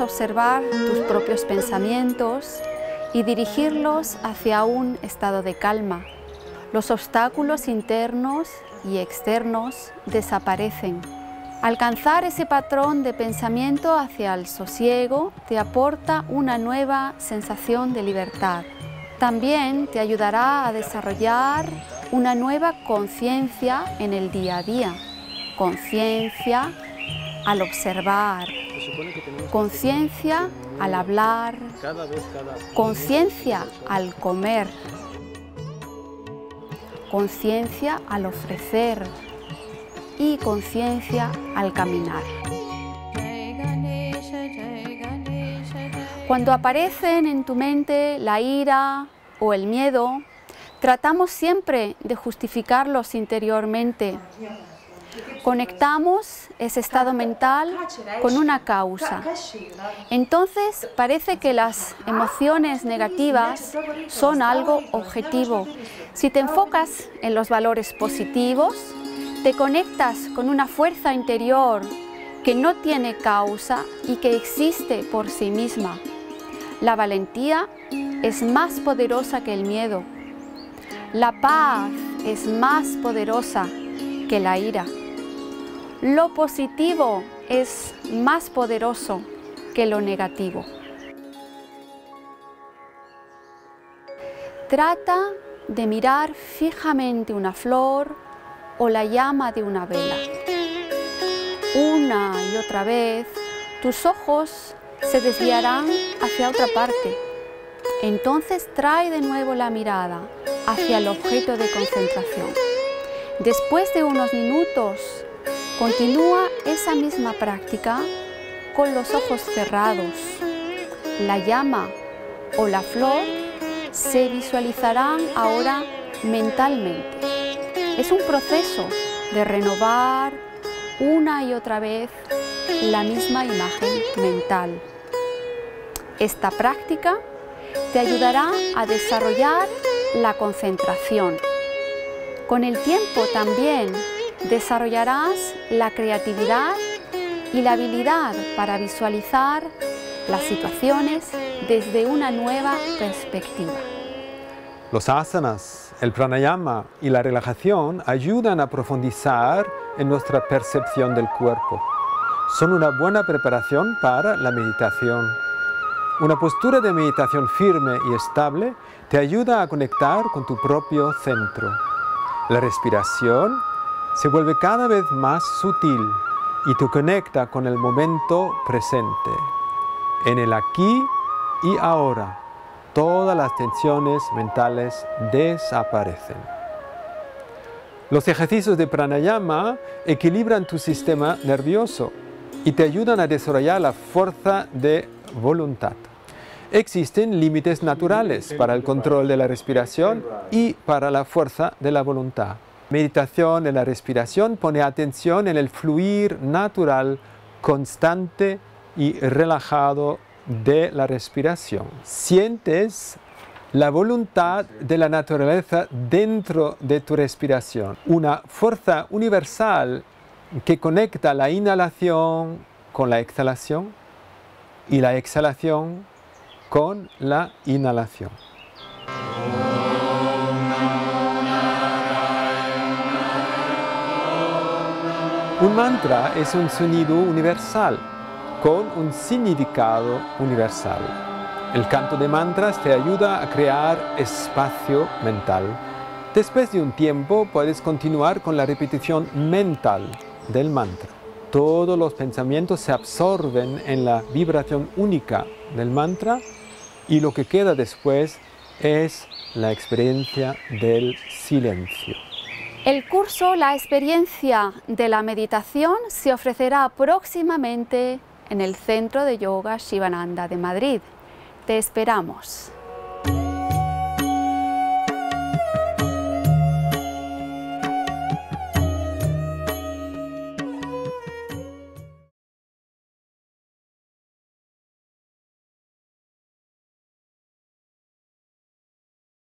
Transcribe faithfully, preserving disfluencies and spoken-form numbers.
observar tus propios pensamientos y dirigirlos hacia un estado de calma. Los obstáculos internos y externos desaparecen. Alcanzar ese patrón de pensamiento hacia el sosiego te aporta una nueva sensación de libertad. También te ayudará a desarrollar una nueva conciencia en el día a día. Conciencia al observar, conciencia al hablar, conciencia al comer, conciencia al ofrecer y conciencia al caminar. Cuando aparecen en tu mente la ira o el miedo, tratamos siempre de justificarlos interiormente. Conectamos ese estado mental con una causa. Entonces parece que las emociones negativas son algo objetivo. Si te enfocas en los valores positivos, te conectas con una fuerza interior que no tiene causa y que existe por sí misma. La valentía es más poderosa que el miedo. La paz es más poderosa que la ira. Lo positivo es más poderoso que lo negativo. Trata de mirar fijamente una flor o la llama de una vela. Una y otra vez, tus ojos se desviarán hacia otra parte. Entonces trae de nuevo la mirada hacia el objeto de concentración. Después de unos minutos, continúa esa misma práctica con los ojos cerrados. La llama o la flor se visualizarán ahora mentalmente. Es un proceso de renovar una y otra vez la misma imagen mental. Esta práctica te ayudará a desarrollar la concentración. Con el tiempo también desarrollarás la creatividad y la habilidad para visualizar las situaciones desde una nueva perspectiva. Los asanas, el pranayama y la relajación ayudan a profundizar en nuestra percepción del cuerpo. Son una buena preparación para la meditación. Una postura de meditación firme y estable te ayuda a conectar con tu propio centro. La respiración se vuelve cada vez más sutil y te conecta con el momento presente. En el aquí y ahora, todas las tensiones mentales desaparecen. Los ejercicios de pranayama equilibran tu sistema nervioso y te ayudan a desarrollar la fuerza de voluntad. Existen límites naturales para el control de la respiración y para la fuerza de la voluntad. Meditación en la respiración pone atención en el fluir natural, constante y relajado de la respiración. Sientes la voluntad de la naturaleza dentro de tu respiración, una fuerza universal que conecta la inhalación con la exhalación y la exhalación con la inhalación. Un mantra es un sonido universal con un significado universal. El canto de mantras te ayuda a crear espacio mental. Después de un tiempo puedes continuar con la repetición mental del mantra. Todos los pensamientos se absorben en la vibración única del mantra y lo que queda después es la experiencia del silencio. El curso La experiencia de la meditación se ofrecerá próximamente en el Centro de Yoga Shivananda de Madrid. Te esperamos.